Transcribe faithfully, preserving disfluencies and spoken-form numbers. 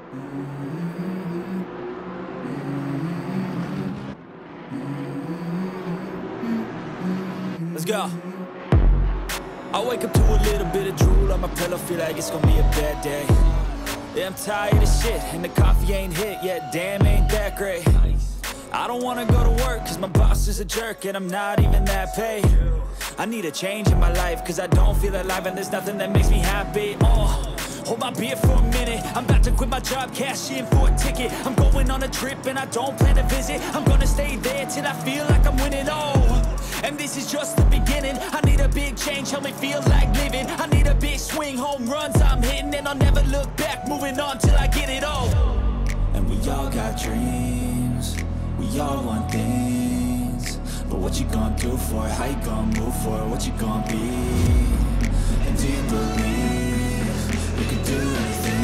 Let's go. I wake up to a little bit of drool on my pillow, feel like it's gonna be a bad day. Yeah, I'm tired of shit, and the coffee ain't hit yet, damn, ain't that great. I don't wanna go to work, cause my boss is a jerk, and I'm not even that paid. I need a change in my life, cause I don't feel alive, and there's nothing that makes me happy. Oh, hold my beer for a minute, I'm about to quit my job, cash in for a ticket. I'm going on a trip, and I don't plan to visit. I'm gonna stay there till I feel like I'm winning, oh. And this is just the beginning. I need a big change, help me feel like living. I need a big swing, home runs I'm hitting, and I'll never look back, moving on till I get it all. And we all got dreams, we all want things, but what you gonna do for it? How you gonna move for it? What you gonna be? And do you believe you can do anything?